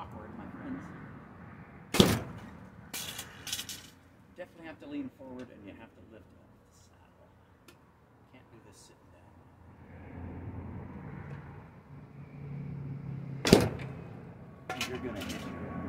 awkward, my friends. Definitely have to lean forward and you have to lift off the saddle. Can't do this sitting down. And you're going to hit your